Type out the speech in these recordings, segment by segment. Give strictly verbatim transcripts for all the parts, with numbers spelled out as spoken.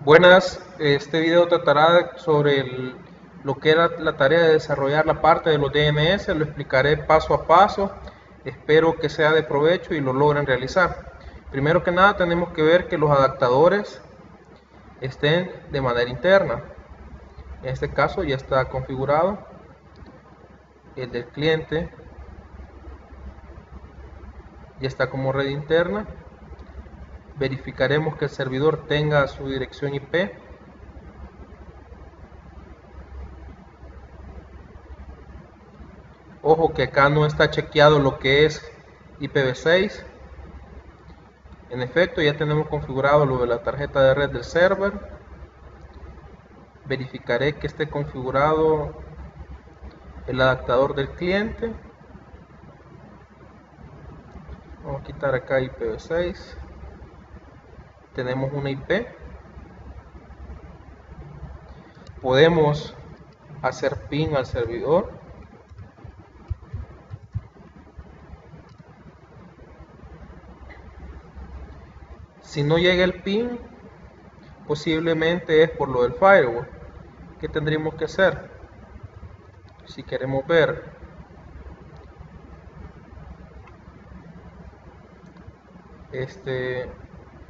Buenas, este video tratará sobre el- lo que era la tarea de desarrollar la parte de los D N S, lo explicaré paso a paso, espero que sea de provecho y lo logren realizar. Primero que nada tenemos que ver que los adaptadores estén de manera interna. En este caso ya está configurado el del cliente, ya está como red interna. Verificaremos que el servidor tenga su dirección I P. Ojo que acá no está chequeado lo que es I P v seis. En efecto, ya tenemos configurado lo de la tarjeta de red del server. Verificaré que esté configurado el adaptador del cliente. Vamos a quitar acá I P v seis. Tenemos una I P. Podemos hacer ping al servidor. Si no llega el ping, posiblemente es por lo del firewall. ¿Qué tendríamos que hacer? Si queremos ver este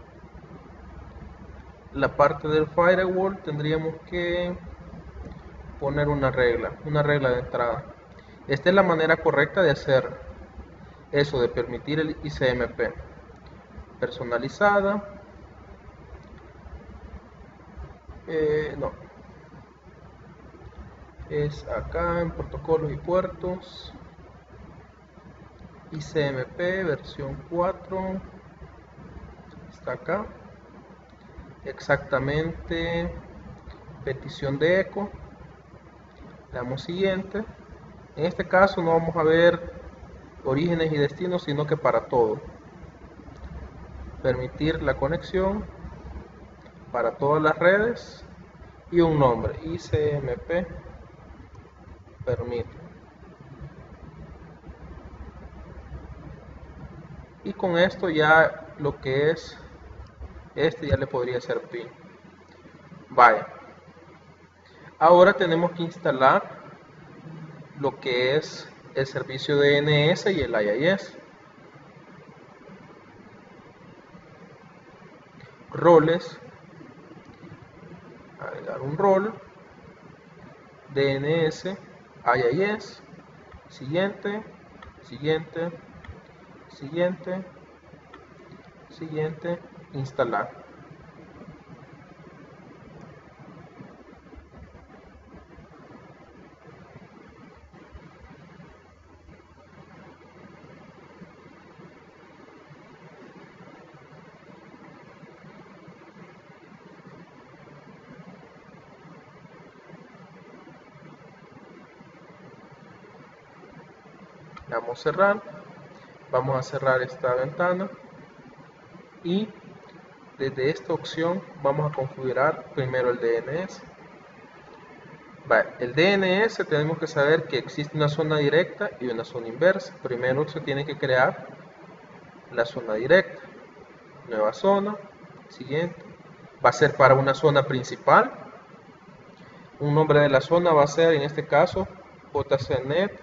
la parte del firewall, tendríamos que poner una regla, una regla de entrada. Esta es la manera correcta de hacer eso, de permitir el I C M P. Personalizada. Eh, no. Es acá en protocolos y puertos. I C M P versión cuatro. Está acá. Exactamente. Petición de eco. Le damos siguiente. En este caso no vamos a ver orígenes y destinos, sino que para todo. Permitir la conexión para todas las redes y un nombre, I C M P permite. Y con esto ya lo que es este ya le podría ser pin. Vaya. Ahora tenemos que instalar lo que es el servicio D N S y el I I S. Roles. Agregar un rol. D N S. I I S. Siguiente. Siguiente. Siguiente. Siguiente. Instalar. Vamos a cerrar. Vamos a cerrar esta ventana y desde esta opción vamos a configurar primero el D N S. Vale, el D N S tenemos que saber que existe una zona directa y una zona inversa. Primero se tiene que crear la zona directa. Nueva zona. Siguiente. Va a ser para una zona principal. Un nombre de la zona va a ser en este caso jcnet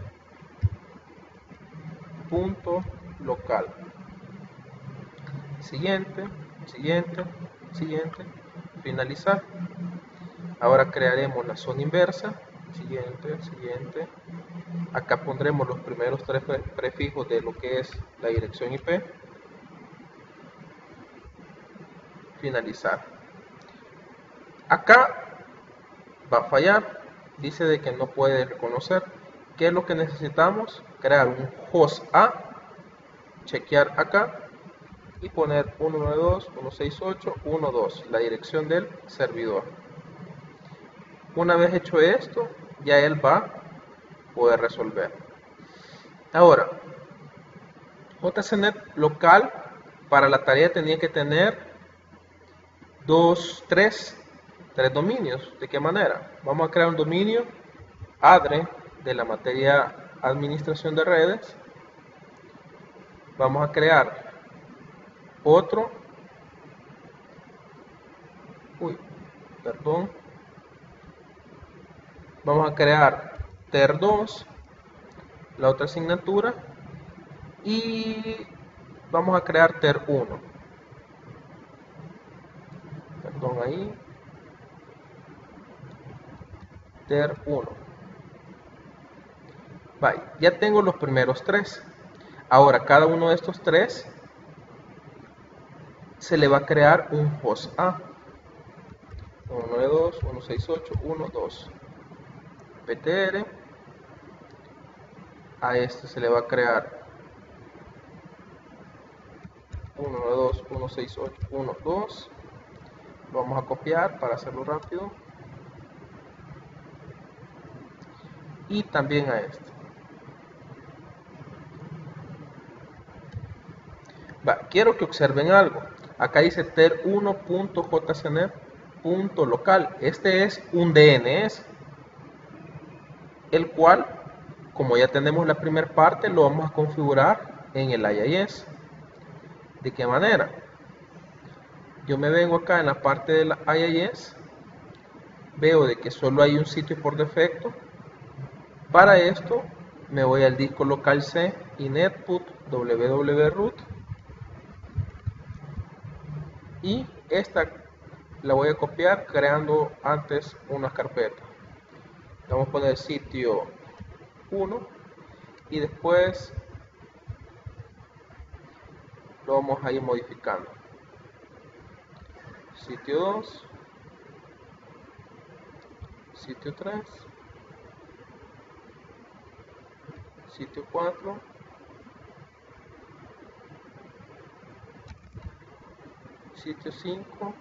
punto local. Siguiente, siguiente, siguiente, finalizar. Ahora crearemos la zona inversa. Siguiente, siguiente. Acá pondremos los primeros tres prefijos de lo que es la dirección I P. Finalizar. Acá va a fallar. Dice de que no puede reconocer. ¿Qué es lo que necesitamos? Crear un host A, chequear acá y poner ciento noventa y dos punto ciento sesenta y ocho punto doce, la dirección del servidor. Una vez hecho esto, ya él va a poder resolver. Ahora, jcnet local para la tarea tenía que tener dos, tres, tres dominios. ¿De qué manera? Vamos a crear un dominio adre de la materia administración de redes. Vamos a crear otro. Uy, perdón, vamos a crear T E R dos, la otra asignatura, y vamos a crear T E R uno, perdón ahí, T E R uno. Vale, ya tengo los primeros tres. Ahora cada uno de estos tres se le va a crear un host A. uno nueve dos, uno seis ocho, uno dos. P T R. A este se le va a crear uno nueve dos, uno seis ocho, uno dos. Lo vamos a copiar para hacerlo rápido. Y también a este. Va, quiero que observen algo. Acá dice T E R uno punto J C N E T punto local. Este es un D N S, el cual, como ya tenemos la primera parte, lo vamos a configurar en el I I S. ¿De qué manera? Yo me vengo acá en la parte del I I S, veo de que solo hay un sitio por defecto. Para esto me voy al disco local C y netput www.root, y esta la voy a copiar creando antes una carpeta. Vamos a poner sitio uno y después lo vamos a ir modificando. Sitio dos, sitio tres, sitio cuatro, sitio cinco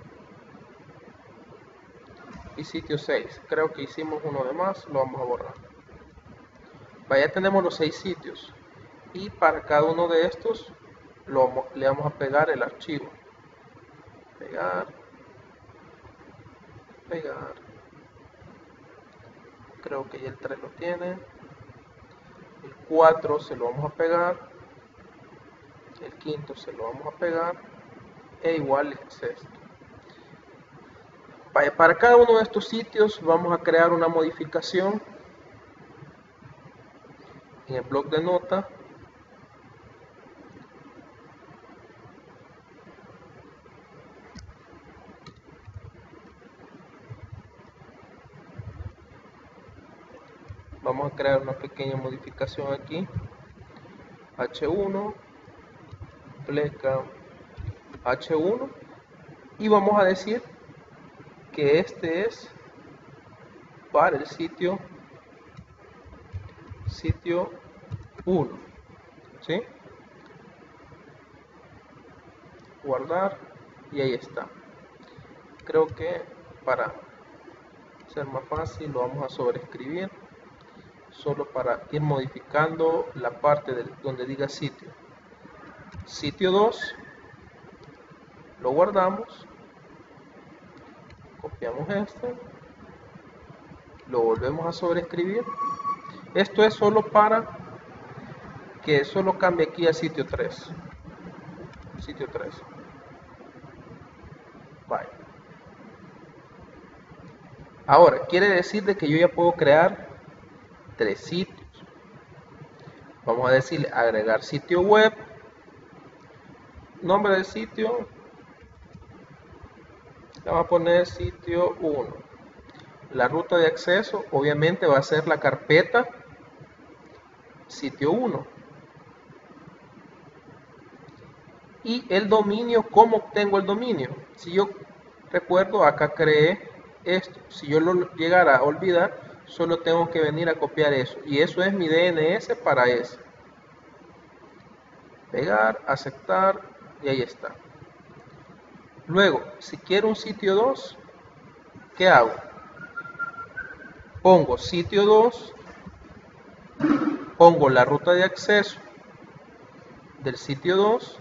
y sitio seis. Creo que hicimos uno de más, lo vamos a borrar. Ya tenemos los seis sitios, y para cada uno de estos lo, le vamos a pegar el archivo. Pegar, pegar. Creo que ya el tres lo tiene. El cuatro se lo vamos a pegar. El quinto se lo vamos a pegar. E igual es esto. Para cada uno de estos sitios vamos a crear una modificación en el bloc de nota. Vamos a crear una pequeña modificación aquí. H uno, pleca H uno, y vamos a decir que este es para el sitio sitio uno, ¿sí? Guardar, y ahí está. Creo que para ser más fácil lo vamos a sobreescribir, solo para ir modificando la parte del, donde diga sitio. Sitio dos, lo guardamos, copiamos este, lo volvemos a sobreescribir. Esto es solo para que solo cambie aquí a sitio tres. Sitio tres. Vale. Ahora, quiere decir de que yo ya puedo crear tres sitios. Vamos a decirle agregar sitio web, nombre del sitio, le vamos a poner sitio uno. La ruta de acceso obviamente va a ser la carpeta sitio uno. Y el dominio, ¿cómo obtengo el dominio? Si yo recuerdo, acá creé esto. Si yo lo llegara a olvidar, solo tengo que venir a copiar eso. Y eso es mi D N S para ese. Pegar, aceptar, y ahí está. Luego, si quiero un sitio dos, ¿qué hago? Pongo sitio dos, pongo la ruta de acceso del sitio dos,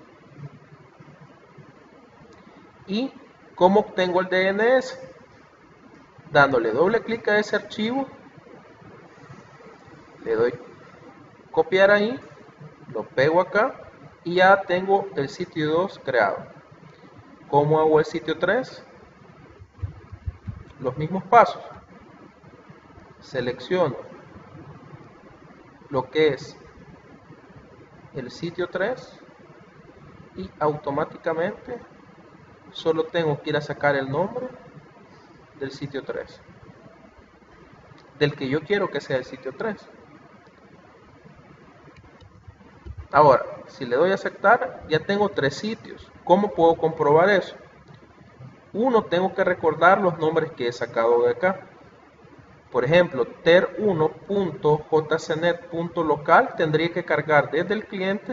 y ¿cómo obtengo el D N S? Dándole doble clic a ese archivo, le doy copiar ahí, lo pego acá y ya tengo el sitio dos creado. ¿Cómo hago el sitio tres? los mismos pasos. Selecciono lo que es el sitio tres y automáticamente solo tengo que ir a sacar el nombre del sitio tres, del que yo quiero que sea el sitio tres. Ahora, si le doy a aceptar, ya tengo tres sitios. ¿Cómo puedo comprobar eso? Uno, tengo que recordar los nombres que he sacado de acá. Por ejemplo, ter uno punto j c net punto local tendría que cargar desde el cliente,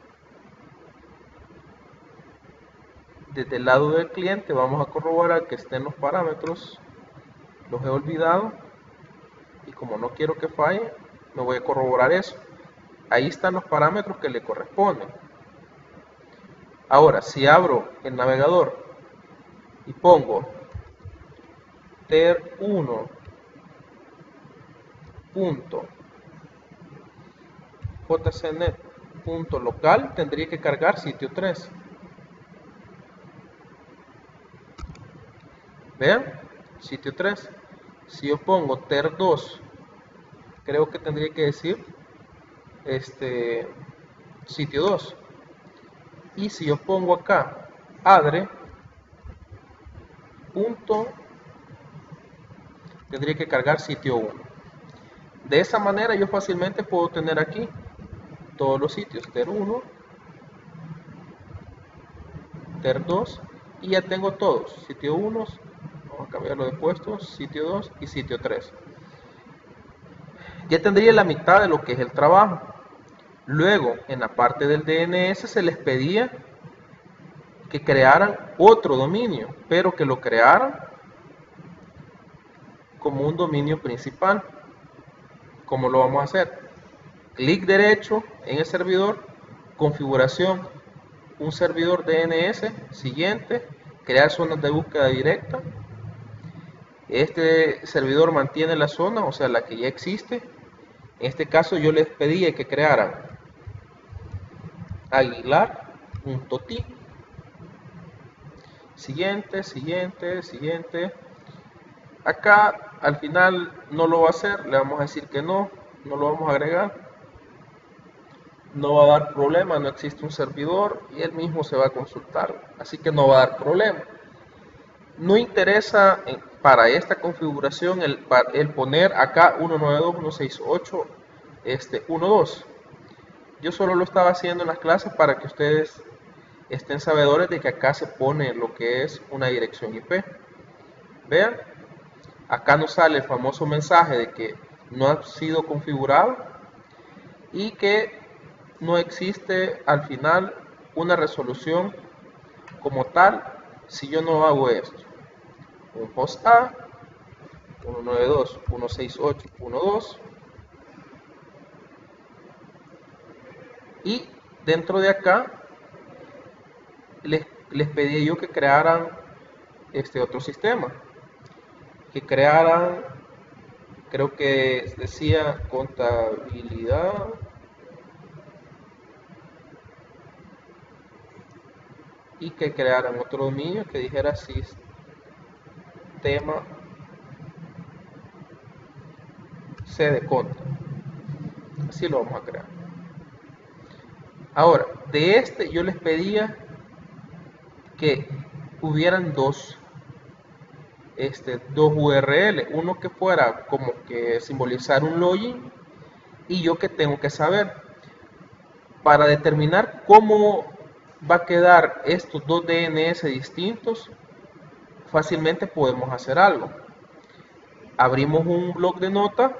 desde el lado del cliente. Vamos a corroborar que estén los parámetros. Los he olvidado y como no quiero que falle, me voy a corroborar eso. Ahí están los parámetros que le corresponden. Ahora, si abro el navegador y pongo ter uno punto j c net punto local, tendría que cargar sitio tres. Vean, sitio tres. Si yo pongo ter dos, creo que tendría que decir este sitio dos. Y si yo pongo acá adre punto, tendría que cargar sitio uno. De esa manera yo fácilmente puedo tener aquí todos los sitios, ter uno, ter dos, y ya tengo todos, sitio uno, vamos a cambiarlo de puesto, sitio dos y sitio tres. Ya tendría la mitad de lo que es el trabajo. Luego, en la parte del D N S se les pedía que crearan otro dominio, pero que lo crearan como un dominio principal. ¿Cómo lo vamos a hacer? Clic derecho en el servidor, configuración, un servidor D N S, siguiente, crear zonas de búsqueda directa. Este servidor mantiene la zona, o sea, la que ya existe. En este caso yo les pedí que crearan aguilar.ti. Siguiente, siguiente, siguiente. Acá al final no lo va a hacer, le vamos a decir que no, no lo vamos a agregar. No va a dar problema, no existe un servidor y él mismo se va a consultar, así que no va a dar problema. No interesa para esta configuración el, el poner acá uno nueve dos punto uno seis ocho este, punto uno punto dos. Yo solo lo estaba haciendo en las clases para que ustedes estén sabedores de que acá se pone lo que es una dirección I P. Vean, acá nos sale el famoso mensaje de que no ha sido configurado y que no existe al final una resolución como tal si yo no hago esto. Un host A, uno nueve dos punto uno seis ocho punto uno punto dos, y dentro de acá les, les pedí yo que crearan este otro sistema, que crearan, creo que decía contabilidad, y que crearan otro dominio que dijera sistema C de conta. Así lo vamos a crear. Ahora, de este yo les pedía que hubieran dos este, dos U R L, uno que fuera como que simbolizar un login y yo que tengo que saber para determinar cómo va a quedar estos dos D N S distintos. Fácilmente podemos hacer algo. Abrimos un bloc de nota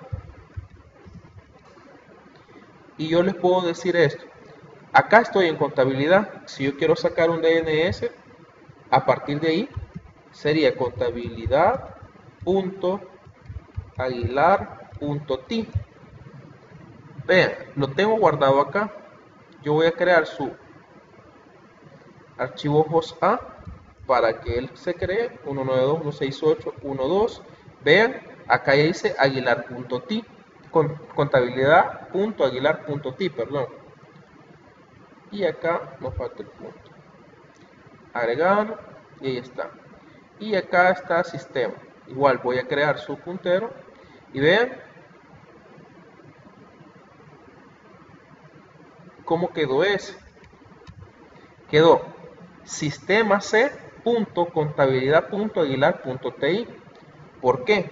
y yo les puedo decir esto. Acá estoy en contabilidad. Si yo quiero sacar un D N S, a partir de ahí sería contabilidad.aguilar.ti. Vean, lo tengo guardado acá. Yo voy a crear su archivo host A para que él se cree uno nueve dos punto uno seis ocho punto uno punto dos. Vean, acá ya dice aguilar.ti, contabilidad.aguilar.ti, perdón. Y acá nos falta el punto. Agregar, y ahí está. Y acá está sistema. igual voy a crear su puntero y vean cómo quedó ese. Quedó sistema c punto contabilidad punto aguilar punto ti. ¿Por qué?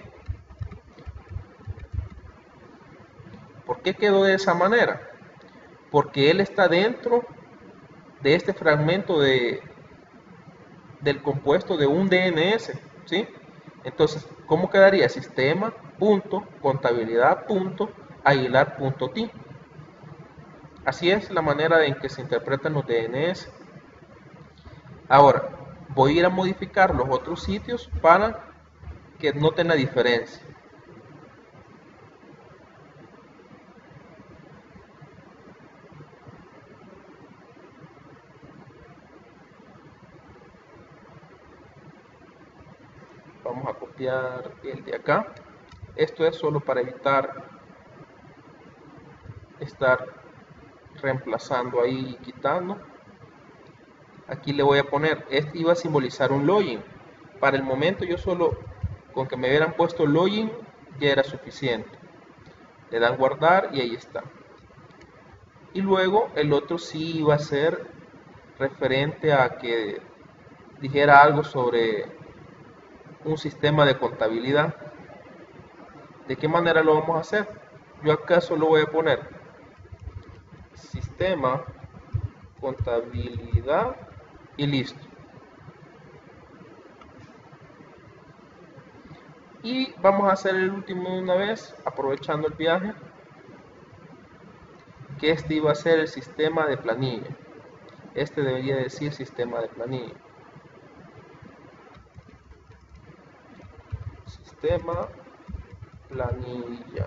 ¿Por qué quedó de esa manera? Porque él está dentro de este fragmento de, del compuesto de un D N S, ¿sí? Entonces, ¿cómo quedaría? Sistema punto contabilidad punto aguilar punto ti. Así es la manera en que se interpretan los D N S. Ahora, voy a ir a modificar los otros sitios para que noten la diferencia. Vamos a copiar el de acá. Esto es solo para evitar estar reemplazando ahí y quitando. Aquí le voy a poner, este iba a simbolizar un login. Para el momento yo solo, con que me hubieran puesto login, ya era suficiente. Le dan guardar y ahí está. Y luego el otro sí iba a ser referente a que dijera algo sobre un sistema de contabilidad. ¿De qué manera lo vamos a hacer? Yo acá solo voy a poner sistema contabilidad y listo. Y vamos a hacer el último de una vez, aprovechando el viaje, que este iba a ser el sistema de planilla. Este debería decir sistema de planilla. Sistema planilla.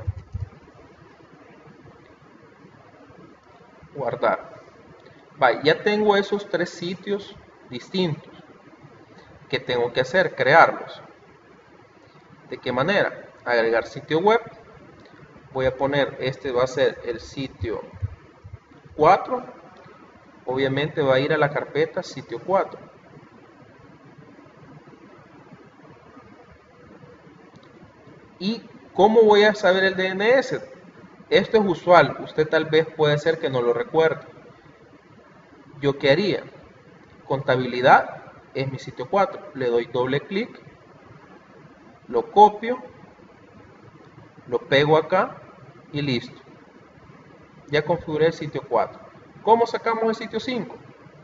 Guardar. Vale, ya tengo esos tres sitios distintos. ¿Qué tengo que hacer? Crearlos. ¿De qué manera? Agregar sitio web. Voy a poner, este va a ser el sitio cuatro. Obviamente va a ir a la carpeta sitio cuatro. ¿Y cómo voy a saber el D N S? Esto es usual, usted tal vez puede ser que no lo recuerde. ¿Yo qué haría? Contabilidad es mi sitio cuatro. Le doy doble clic, lo copio, lo pego acá y listo. Ya configuré el sitio cuatro. ¿Cómo sacamos el sitio cinco?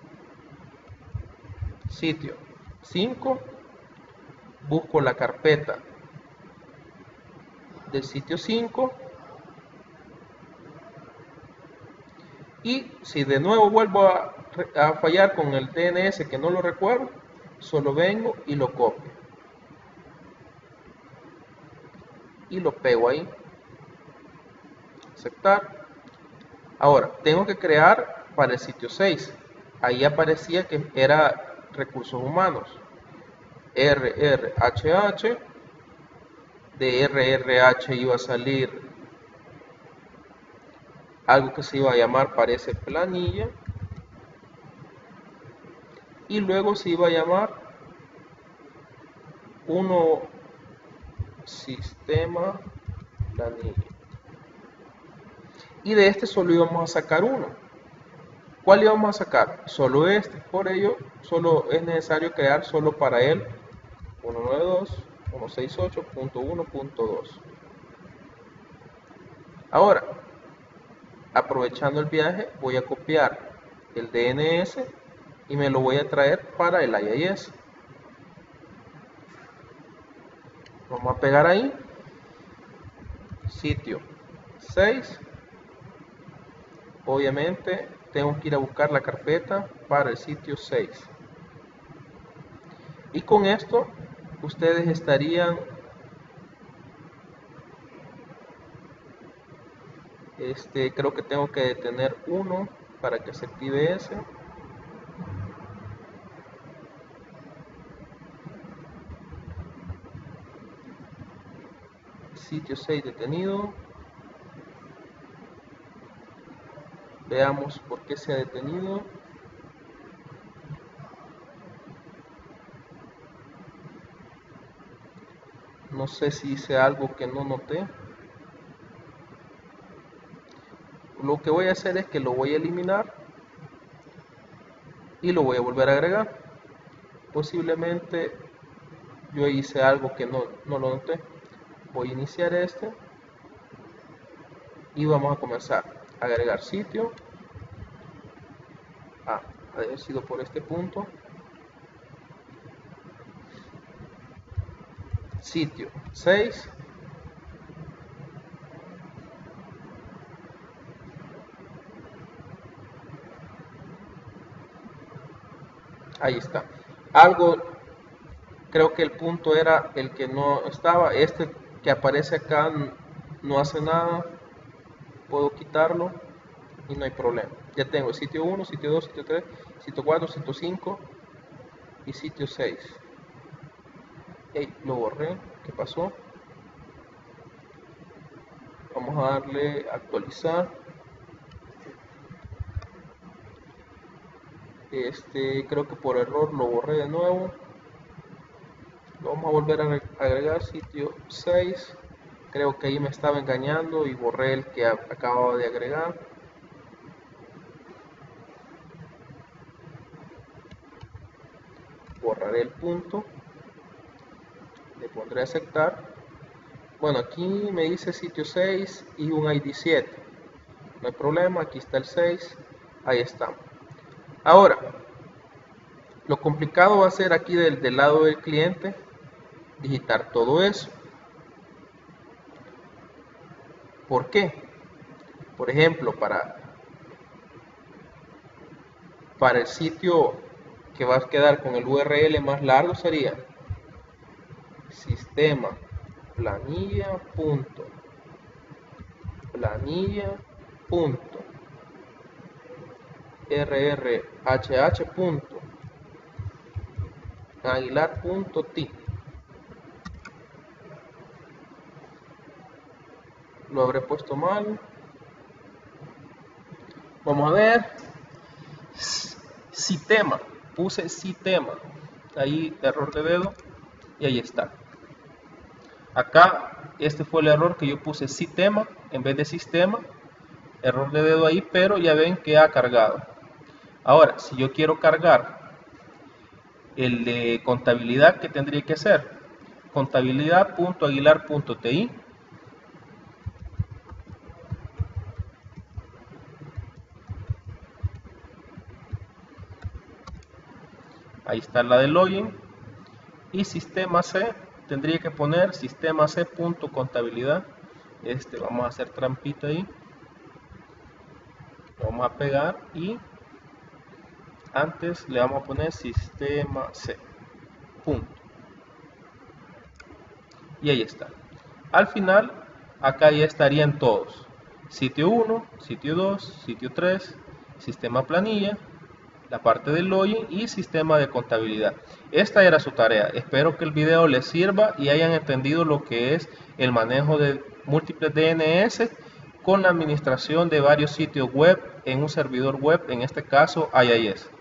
Sitio cinco, busco la carpeta del sitio cinco y si de nuevo vuelvo a, a fallar con el D N S que no lo recuerdo, solo vengo y lo copio y lo pego ahí, aceptar. Ahora tengo que crear para el sitio seis. Ahí aparecía que era recursos humanos, R R H H. De R R H iba a salir algo que se iba a llamar, parece, planilla, y luego se iba a llamar uno sistema planilla, y de este solo íbamos a sacar uno. ¿Cuál íbamos a sacar? Solo este. Por ello solo es necesario crear solo para él ciento noventa y dos punto ciento sesenta y ocho punto uno punto dos. Ahora, aprovechando el viaje, voy a copiar el D N S y me lo voy a traer para el I I S. Vamos a pegar ahí, sitio seis. Obviamente tengo que ir a buscar la carpeta para el sitio seis. Y con esto ustedes estarían este creo que tengo que detener uno para que se active ese. Sitio seis detenido. Veamos por qué se ha detenido. No sé si hice algo que no noté. Lo que voy a hacer es que lo voy a eliminar y lo voy a volver a agregar. Posiblemente yo hice algo que no, no lo noté. Voy a iniciar este y vamos a comenzar a agregar sitio. Ah, ha de haber sido por este punto. Sitio seis. Ahí está. Algo, creo que el punto era el que no estaba. Este que aparece acá no hace nada. Puedo quitarlo y no hay problema. Ya tengo el sitio uno, sitio dos, sitio tres, sitio cuatro, sitio cinco y sitio seis. Hey, lo borré. ¿Qué pasó? Vamos a darle a actualizar. Este, creo que por error lo borré de nuevo. Lo vamos a volver a agregar, sitio seis. Creo que ahí me estaba engañando y borré el que acababa de agregar. Borraré el punto. Le pondré aceptar. Bueno, aquí me dice sitio seis y un I D siete. No hay problema, aquí está el seis. Ahí está. Ahora, lo complicado va a ser aquí del, del lado del cliente digitar todo eso. ¿Por qué? Por ejemplo, para, para el sitio que va a quedar con el U R L más largo sería sistema planilla punto planilla punto rrhh punto aguilar punto t. Lo habré puesto mal. Vamos a ver. Sistema. Puse sistema. Ahí error de dedo. Y ahí está. Acá este fue el error que yo puse sistema en vez de sistema. Error de dedo ahí, pero ya ven que ha cargado. Ahora, si yo quiero cargar el de contabilidad, ¿qué tendría que hacer? Contabilidad punto aguilar punto t i. Ahí está la de login. Y sistema C, tendría que poner sistema C punto contabilidad. Este, vamos a hacer trampita ahí. Lo vamos a pegar y antes le vamos a poner sistema C. Punto. Y ahí está. Al final, acá ya estarían todos. Sitio uno, sitio dos, sitio tres, sistema planilla, la parte del login y sistema de contabilidad. Esta era su tarea. Espero que el video les sirva y hayan entendido lo que es el manejo de múltiples D N S con la administración de varios sitios web en un servidor web, en este caso I I S.